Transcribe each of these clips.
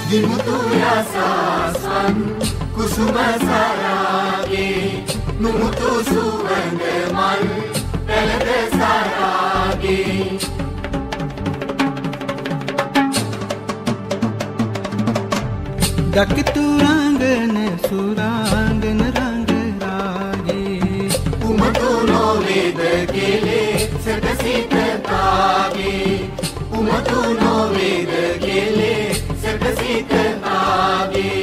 දිමුතු රසස්වන් කුසුම සරාගේ නුමුතු සුවඳ මල් පැලද සරාගේ දකිතු රංගන සුරාංගන රංග රාගේ උමතු නොවේද කෙලේ සැටසිත තාගේ උමතු නොවේද කෙලේ සැටසිත තාගේ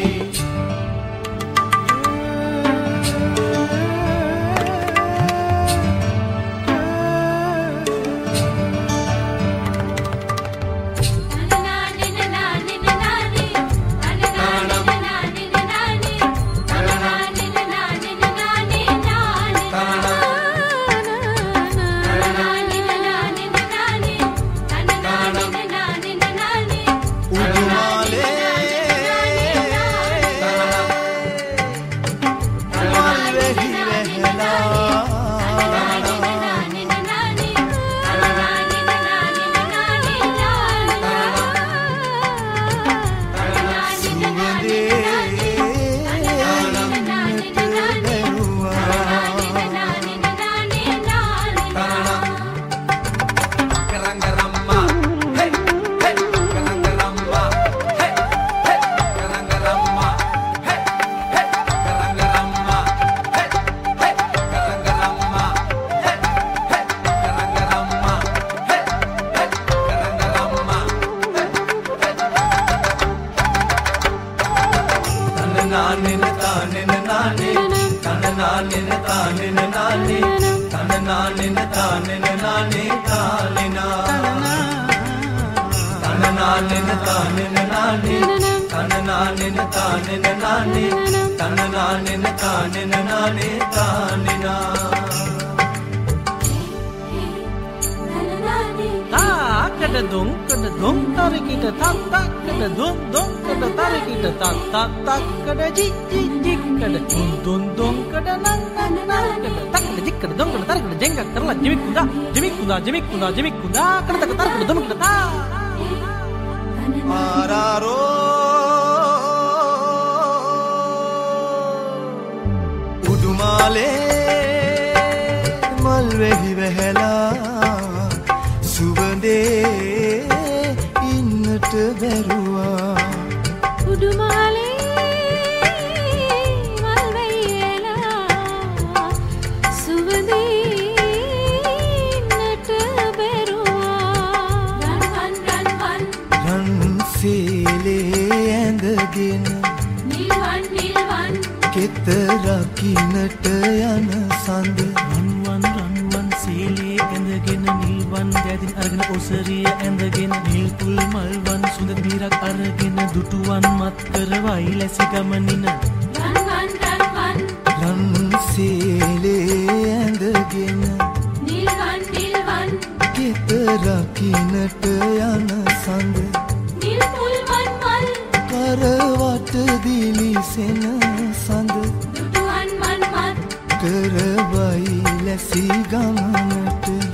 jemikunda kada tak tar kada dum kada ta mararo udumale mal vehi vehela suvande innata beruwa udumale රකින්නට යන සඳ රන්වන් සීලේ ඇඳගෙන නිල්වන් දැදින් අරගෙන ඔසරිය ඇඳගෙන නිල් පුල් මල්වන් සුඳ බීරක් අරගෙන දුටුවන් මත් කරවයි ලැසි ගමනින රන් සීලේ ඇඳගෙන නිල්වන් කෙත රකින්නට යන සඳ නිල් පුල් මල් කරවට දිලිසෙන සඳ කරවයි ලැසි ගමනට